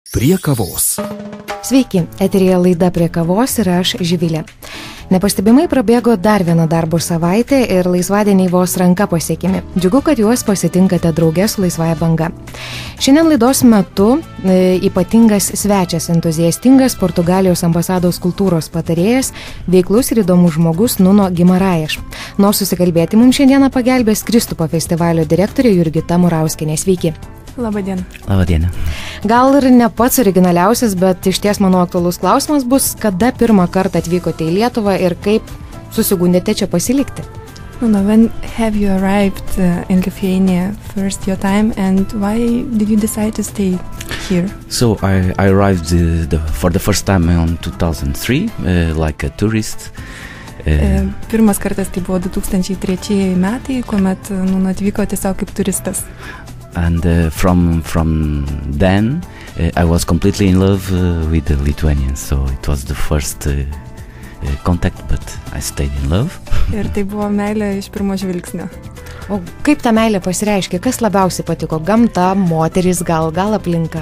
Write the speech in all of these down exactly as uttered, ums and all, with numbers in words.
Prie kavos. Sveiki, eteryje laida Prie kavos ir aš Živilė. Nepastebimai prabėgo dar viena darbo savaitė ir laisvadieniai vos ranka pasiekimi. Džiugu, kad juos pasitinkate drauge su Laisvąja banga. Šiandien laidos metu e, ypatingas svečias, entuziastingas Portugalijos ambasados kultūros patarėjas, veiklus ir įdomus žmogus Nuno Guimarães. Nors susikalbėti mums šiandieną pagelbės Kristupo festivalio direktorė Jurgita Murauskienė. Sveiki. Labadiena. Labadiena. Gal ir ne pats originaliausias, bet iš ties mano aktualus klausimas bus, kada pirmą kartą atvykote į Lietuvą ir kaip susigundėte čia pasilikti? Nuno, when have you arrived uh, in Lithuania first your time and why did you decide to stay here? So I, I arrived uh, the, for the first time in two thousand three, uh, like a tourist. Uh, Pirmas kartas tai buvo du tūkstančiai trečiieji metai, kuomet Nuno atvyko tiesiog kaip turistas. And uh, from from then, uh, I was completely in love uh, with the Lithuanians. So it was the first uh, uh, contact, but I stayed in love. Ir tai buvo meilė iš pirmo žvilgsnio. O kaip ta meilė pasireiškia? Kas labiausiai patiko? Gamta, moteris, gal, gal aplinka?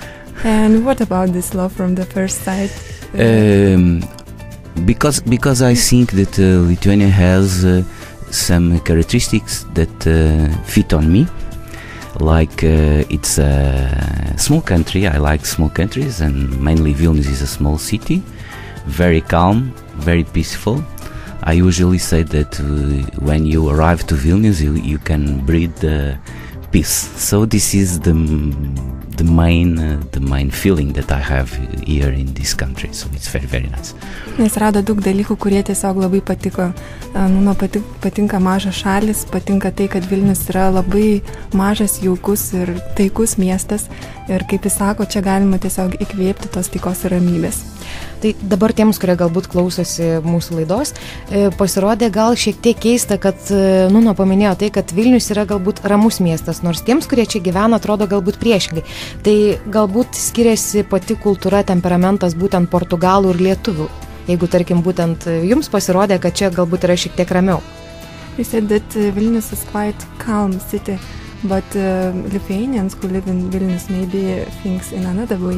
And what about this love from the first sight? Um, because because I think that uh, Lithuania has uh, some characteristics that uh, fit on me. Like uh, it's a small country. I like small countries, and mainly Vilnius is a small city, very calm, very peaceful. I usually say that uh, when you arrive to Vilnius, you, you can breathe uh, peace. So this is the the main uh, the main feeling that I have here in this country. So it's very very nice. Jis rado daug dalykų, kurie tiesiog labai patiko. Nuno pati, patinka mažas šalis, patinka tai, kad Vilnius yra labai mažas, jaukus ir taikus miestas. Ir kaip jis sako, čia galima tiesiog įkvėpti tos taikos ir ramybės. Tai dabar tiems, kurie galbūt klausosi mūsų laidos, pasirodė gal šiek tiek keista, kad Nuno paminėjo tai, kad Vilnius yra galbūt ramus miestas, nors tiems, kurie čia gyvena, atrodo galbūt priešingai. Tai galbūt skiriasi pati kultūra, temperamentas būtent portugalų ir lietuvių. Jeigu, tarkim, būtent jums pasirodė, kad čia galbūt yra šiek tiek ramiau. He said that uh, Vilnius is quite calm city, but uh, Lithuanians who live in Vilnius maybe thinks in another way.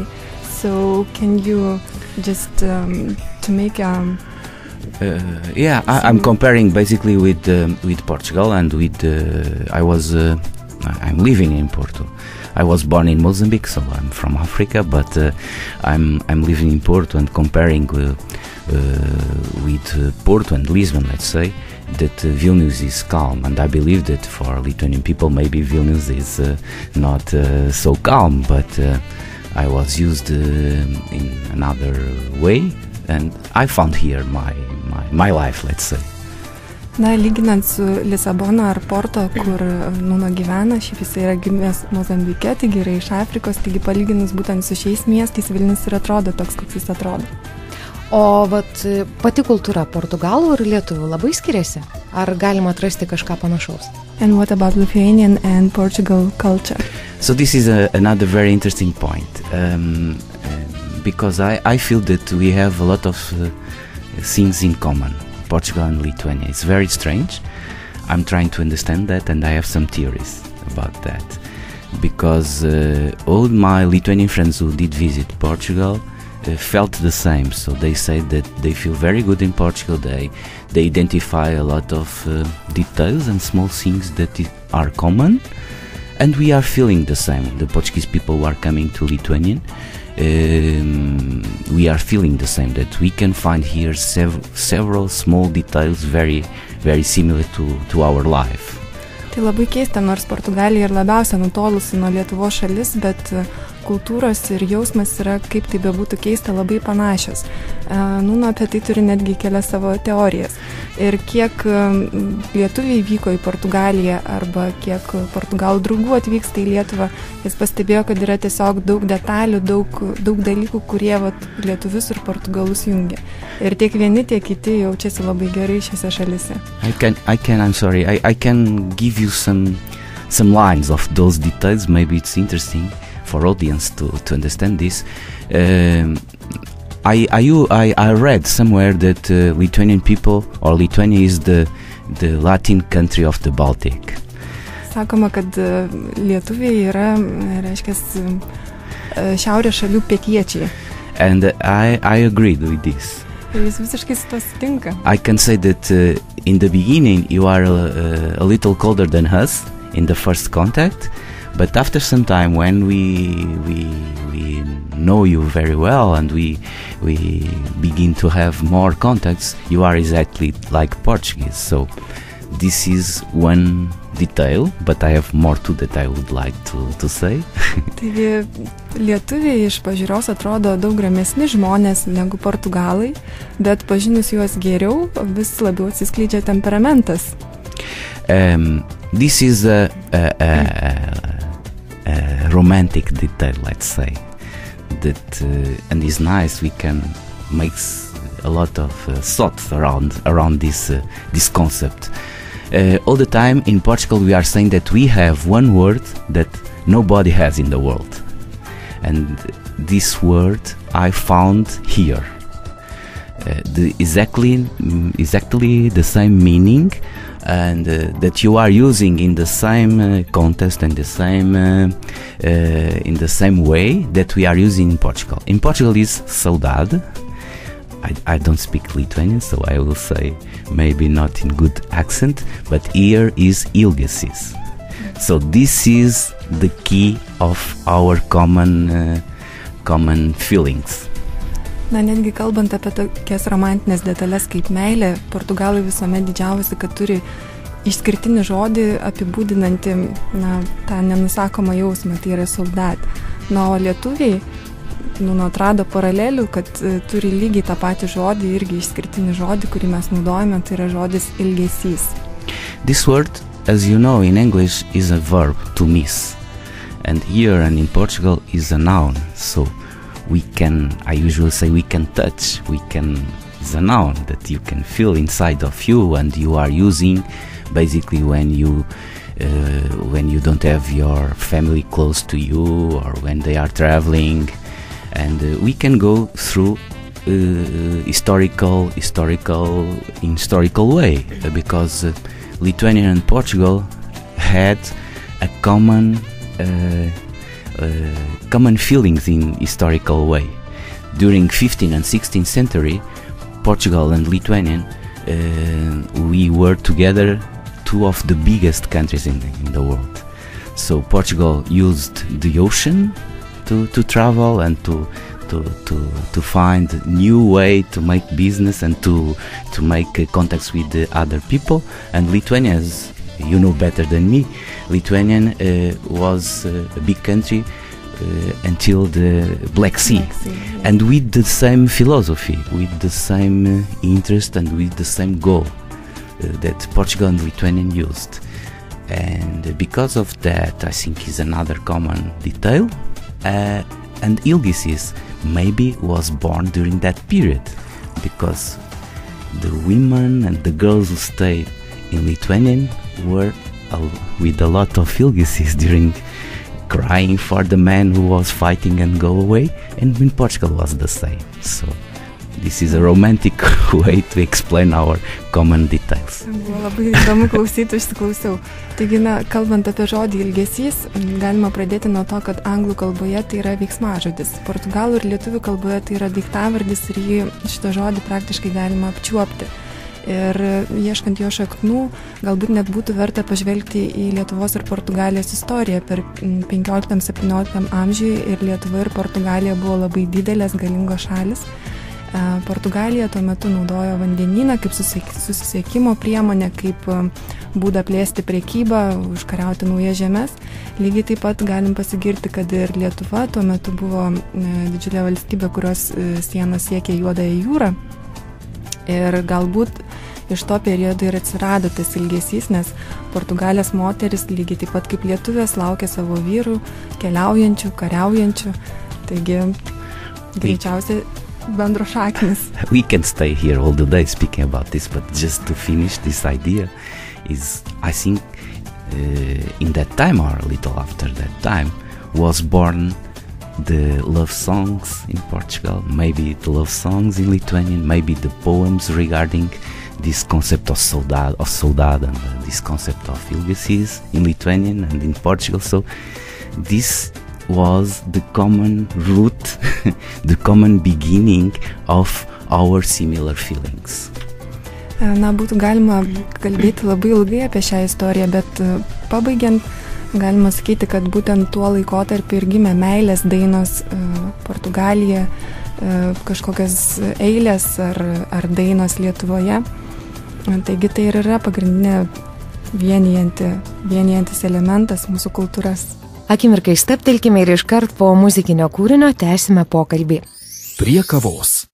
So can you just um, to make um Uh, yeah, I, I'm comparing basically with um, with Portugal and with uh, I was uh, I'm living in Porto. I was born in Mozambique, so I'm from Africa, but uh, I'm I'm living in Porto and comparing uh, uh, with uh, Porto and Lisbon, let's say, that uh, Vilnius is calm, and I believe that for Lithuanian people maybe Vilnius is uh, not uh, so calm, but uh, I was used uh, in another way, and I found here my my my life, let's say. Na, lyginant su Lisabono ar Porto, kur Nuno gyvena, šiaip jis yra gimęs Mozambike, taigi yra iš Afrikos, taigi palyginus būtent su šiais miestais, Vilnius ir atrodo toks, koks jis atrodo. O vat, pati kultūra portugalų ir lietuvių labai skiriasi? Ar galima atrasti kažką panašaus? And what about Lithuanian and Portugal culture? So this is a, another very interesting point, um, uh, because I, I feel that we have a lot of uh, things in common. Portugal and Lithuania. It's very strange. I'm trying to understand that, and I have some theories about that. Because uh, all my Lithuanian friends who did visit Portugal uh, felt the same. So they say that they feel very good in Portugal. They they identify a lot of uh, details and small things that I- are common, and we are feeling the same. The Portuguese people who are coming to Lithuania. Um, we are feeling the same, that we can find here sev- several small details very very similar to, to our life. Tai labai keista, nors Portugalija ir labiausia nutolusi nuo Lietuvos šalis, bet kultūros ir jausmas yra, kaip tai bebūtų keista, labai panašios. Nuno apie tai turi netgi kelias savo teorijas. Ir kiek lietuviai vyko į Portugaliją arba kiek portugalų draugų atvyksta į Lietuvą, jis pastebėjo, kad yra tiesiog daug detalių, daug, daug dalykų, kurie vat, lietuvius ir portugalus jungia. Ir tiek vieni, tiek kiti jaučiasi labai gerai šiose šalise. I can, I can, I'm sorry, I, I can give you some some lines of those details. Maybe it's interesting for audience to, to understand this. Um, I, I, I, I read somewhere that uh, Lithuanian people, or Lithuania is the, the Latin country of the Baltic. Sakoma, kad lietuviai yra, reiškia, šiaurės šalių pietiečiai. And uh, I, I agreed with this. Jis visiškai su to sutinka. I can say that uh, in the beginning you are uh, a little colder than us in the first contact, but after some time when we we we know you very well and we we begin to have more contacts, you are exactly like Portuguese. So this is one detail, but I have more to that I would like to, to say. Taigi lietuviai iš pažiūros atrodo daug ramesni žmonės negu portugalai, bet pažinus juos geriau vis labiau atsiskleidžia temperamentas. Um, this is a, a, a, a romantic detail, let's say, that uh, and it's nice. We can make a lot of uh, thoughts around around this uh, this concept. Uh, all the time in Portugal we are saying that we have one word that nobody has in the world, and this word I found here. Uh, the exactly exactly the same meaning, and uh, that you are using in the same uh, context and the same uh, uh, in the same way that we are using in Portugal. In Portugal is saudade. I, I don't speak Lithuanian, so I will say maybe not in good accent, but here is ilgesis. So this is the key of our common uh, common feelings. Na, netgi kalbant apie tokias romantinės detalės kaip meilė, portugalai visuomet didžiavosi, kad turi išskirtinį žodį apibūdinantį, na, tą nenusakomą jausmą, tai yra saudade. Na, o lietuviai nu, atrado paralelių, kad uh, turi lygiai tą patį žodį, irgi išskirtinį žodį, kurį mes naudojame, tai yra žodis ilgesys. This word, as you know, in English is a verb, to miss, and here and in Portugal is a noun. So we can, I usually say we can touch, we can, is a noun that you can feel inside of you, and you are using basically when you uh, when you don't have your family close to you, or when they are traveling. And uh, we can go through uh, historical, historical, in historical way, uh, because uh, Lithuania and Portugal had a common, uh, uh, common feelings in historical way. During fifteenth and sixteenth century, Portugal and Lithuania, uh, we were together two of the biggest countries in the, in the world. So Portugal used the ocean to, to travel and to, to, to, to find a new way to make business and to, to make uh, contacts with the other people. And Lithuania, as you know better than me, Lithuania uh, was uh, a big country uh, until the Black Sea, Black Sea, yeah. And with the same philosophy, with the same uh, interest and with the same goal uh, that Portugal and Lithuania used. And uh, because of that, I think is another common detail. Uh, and ilgesis maybe was born during that period, because the women and the girls who stayed in Lithuania were uh, with a lot of ilgesis during crying for the man who was fighting and go away, and in Portugal was the same. So this is a romantic way to explain our common details. Buvo labai įdomu klausyti, išsiklausiau. Taigi, na, kalbant apie žodį ilgesys, galima pradėti nuo to, kad anglų kalboje tai yra veiksmažodis. Portugalų ir lietuvių kalboje tai yra daiktavardis ir jį šitą žodį praktiškai galima apčiuopti. Ir ieškant jo šaknų, galbūt net būtų verta pažvelgti į Lietuvos ir Portugalijos istoriją. Per penkioliktam septynioliktam amžiui ir Lietuva ir Portugalija buvo labai didelės, galingos šalis. Portugalija tuo metu naudojo vandenyną kaip susisiekimo priemonę, kaip būdą plėsti prekybą, užkariauti naujas žemes. Lygiai taip pat galim pasigirti, kad ir Lietuva tuo metu buvo didžiulė valstybė, kurios sienos siekė Juodąją jūrą. Ir galbūt iš to periodo ir atsirado tas ilgesys, nes Portugalės moteris lygiai taip pat kaip lietuvės laukia savo vyrų, keliaujančių, kariaujančių. Taigi, greičiausiai bendro šaknis. We can stay here all the day speaking about this, but just to finish this idea is, I think, uh, in that time or a little after that time was born the love songs in Portugal, maybe the love songs in Lithuanian, maybe the poems regarding this concept of saudade, of saudade and uh, this concept of ilgesis in Lithuanian and in Portugal. So this was the common root, the common beginning of our similar feelings. Na, būtų galima kalbėti labai ilgai apie šią istoriją, bet pabaigiant, galima sakyti, kad būtent tuo laikotarpiu ir gimė meilės dainos Portugalija, kažkokios eilės ar, ar dainos Lietuvoje. Taigi tai ir yra pagrindinė vienijanti, vienijantis elementas mūsų kultūras. Akimirkai stabtelkime ir iškart po muzikinio kūrinio tęsime pokalbį. Prie kavos.